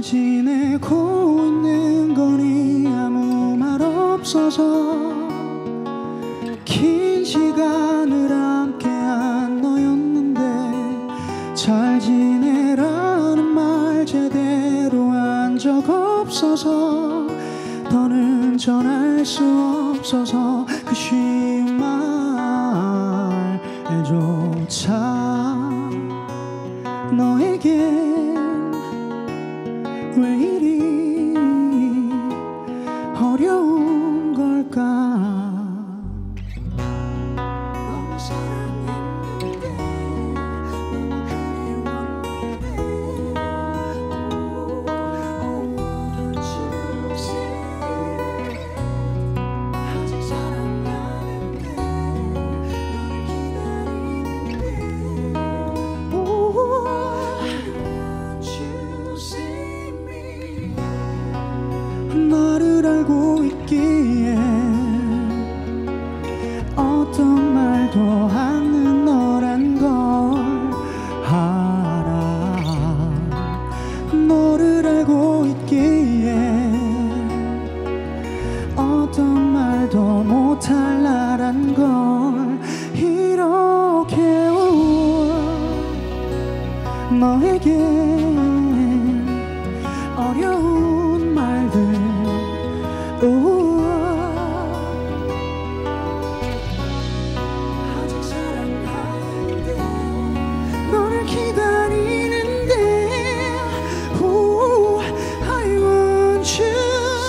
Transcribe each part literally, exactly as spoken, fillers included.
지내고 있는 거니 아무 말 없어서 긴 시간을 함께한 너였는데 잘 지내라는 말 제대로 한 적 없어서 더는 전할 수 없어서 그 쉬운 말조차 너에겐 왜 이리 어려운 걸까. 너무 사랑했는데 너무 그리웠는데 Oh, want you to see 아직 사랑하는데 너를 기다리는데 Oh, I want you to see me. 나를 알고 있기에 어떤 말도 않는 너란 걸 알아. 너를 알고 있기에 어떤 말도 못할 나란 걸 이렇게 너에게 어려운 말들 아직 사랑하는데 너를 기다리는데 oh, I want you.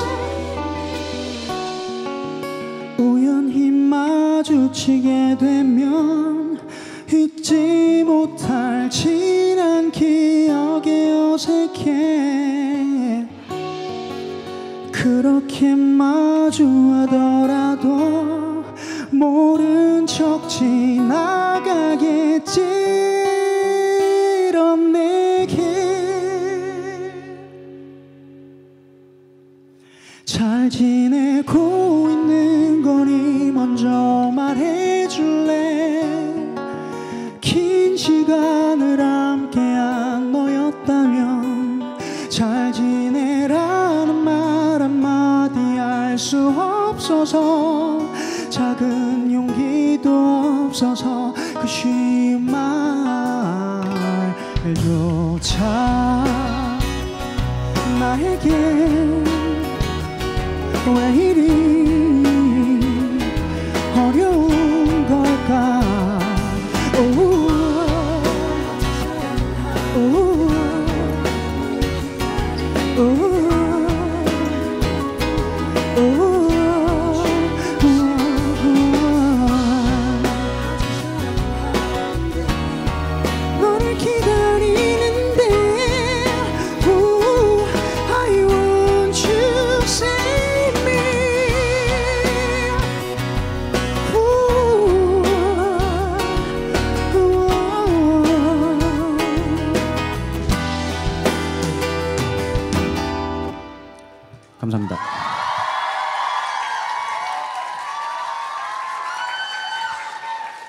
우연히 마주치게 되면 잊지 못할 지난 기억에 어색해. 그렇게 마주하더라도 모른 척 지나가겠지. 이런 내게 잘 지내고 있는 거니 먼저 말해줄래. 긴 시간을 함께한 너였다면 잘 지내라는 말 한마디 할 수 없어서 작은 용기도 없어서 그 쉬운 말조차 나에게 왜 이리